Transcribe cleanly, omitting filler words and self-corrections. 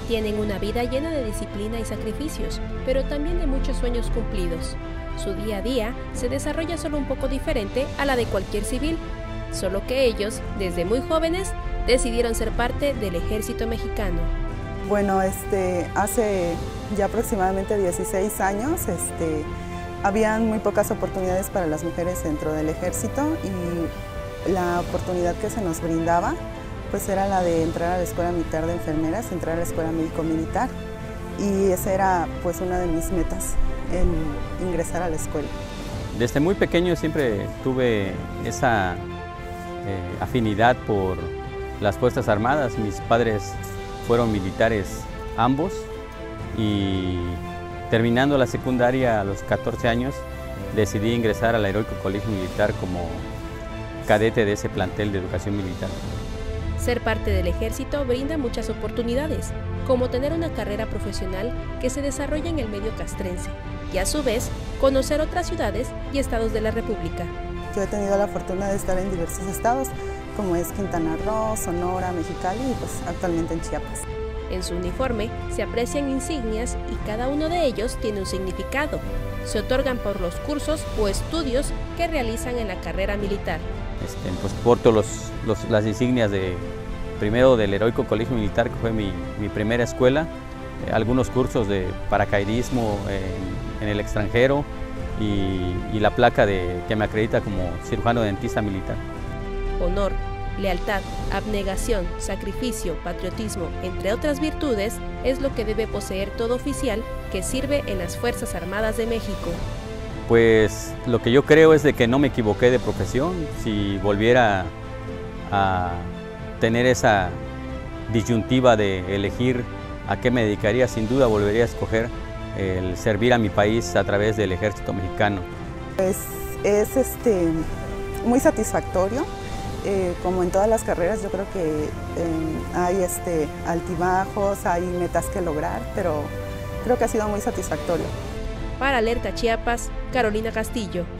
Tienen una vida llena de disciplina y sacrificios, pero también de muchos sueños cumplidos. Su día a día se desarrolla solo un poco diferente a la de cualquier civil, solo que ellos, desde muy jóvenes, decidieron ser parte del ejército mexicano. Bueno, hace ya aproximadamente 16 años, habían muy pocas oportunidades para las mujeres dentro del ejército y la oportunidad que se nos brindaba pues era la de entrar a la Escuela Militar de Enfermeras, entrar a la Escuela Médico-Militar, y esa era pues una de mis metas, en ingresar a la escuela. Desde muy pequeño siempre tuve esa afinidad por las Fuerzas Armadas. Mis padres fueron militares ambos y terminando la secundaria a los 14 años decidí ingresar al Heroico Colegio Militar como cadete de ese plantel de educación militar. Ser parte del ejército brinda muchas oportunidades, como tener una carrera profesional que se desarrolla en el medio castrense y a su vez conocer otras ciudades y estados de la República. Yo he tenido la fortuna de estar en diversos estados, como es Quintana Roo, Sonora, Mexicali y pues actualmente en Chiapas. En su uniforme se aprecian insignias y cada uno de ellos tiene un significado. Se otorgan por los cursos o estudios que realizan en la carrera militar. Pues porto las insignias primero del Heroico Colegio Militar, que fue mi primera escuela, algunos cursos de paracaidismo en el extranjero y la placa que me acredita como cirujano dentista militar. Honor, lealtad, abnegación, sacrificio, patriotismo, entre otras virtudes, es lo que debe poseer todo oficial que sirve en las Fuerzas Armadas de México. Pues lo que yo creo es de que no me equivoqué de profesión. Si volviera a tener esa disyuntiva de elegir a qué me dedicaría, sin duda volvería a escoger el servir a mi país a través del ejército mexicano. Es muy satisfactorio. Como en todas las carreras, yo creo que hay altibajos, hay metas que lograr, pero creo que ha sido muy satisfactorio. Para Alerta Chiapas, Carolina Castillo.